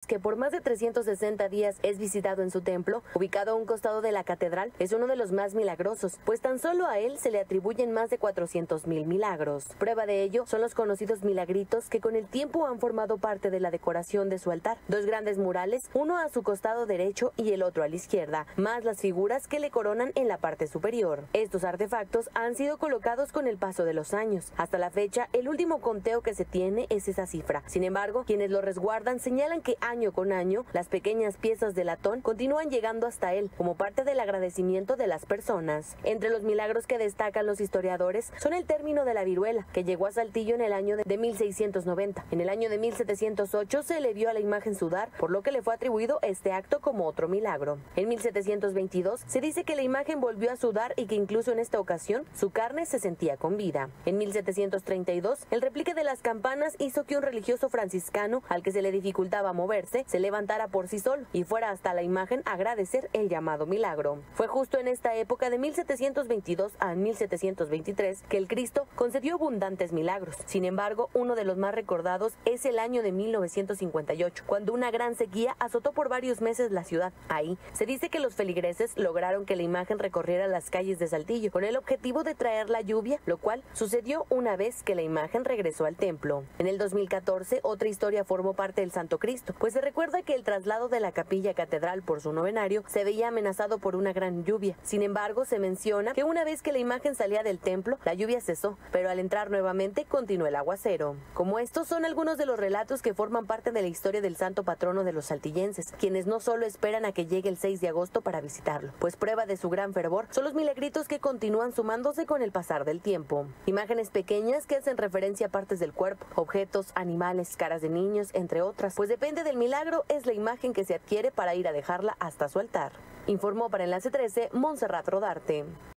que por más de 360 días es visitado en su templo, ubicado a un costado de la catedral, es uno de los más milagrosos, pues tan solo a él se le atribuyen más de 400,000 milagros. Prueba de ello son los conocidos milagritos que con el tiempo han formado parte de la decoración de su altar. Dos grandes murales, uno a su costado derecho y el otro a la izquierda, más las figuras que le coronan en la parte superior. Estos artefactos han sido colocados con el paso de los años. Hasta la fecha, el último conteo que se tiene es esa cifra. Sin embargo, quienes lo resguardan señalan que año con año, las pequeñas piezas de latón continúan llegando hasta él como parte del agradecimiento de las personas. Entre los milagros que destacan los historiadores son el término de la viruela, que llegó a Saltillo en el año de 1690. En el año de 1708 se le vio a la imagen sudar, por lo que le fue atribuido este acto como otro milagro. En 1722 se dice que la imagen volvió a sudar y que incluso en esta ocasión su carne se sentía con vida. En 1732, el replique de las campanas hizo que un religioso franciscano, al que se le dificultaba moverse, se levantara por sí solo y fuera hasta la imagen a agradecer el llamado milagro. Fue justo en esta época de 1722 a 1723 que el Cristo concedió abundantes milagros. Sin embargo, uno de los más recordados es el año de 1958, cuando una gran sequía azotó por varios meses la ciudad. Ahí se dice que los feligreses lograron que la imagen recorriera las calles de Saltillo con el objetivo de traer la lluvia, lo cual sucedió una vez que la imagen regresó al templo. En el 2014, otra historia formó parte del Santo Cristo, pues se recuerda que el traslado de la capilla catedral por su novenario se veía amenazado por una gran lluvia. Sin embargo, se menciona que una vez que la imagen salía del templo, la lluvia cesó, pero al entrar nuevamente continuó el aguacero. Como estos son algunos de los relatos que forman parte de la historia del santo patrono de los saltillenses, quienes no solo esperan a que llegue el 6 de agosto para visitarlo, pues prueba de su gran fervor son los milagritos que continúan sumándose con el pasar del tiempo. Imágenes pequeñas que hacen referencia a partes del cuerpo, objetos, animales, caras de niños, entre otras, pues depende del milagro es la imagen que se adquiere para ir a dejarla hasta su altar. Informó para Enlace 13, Montserrat Rodarte.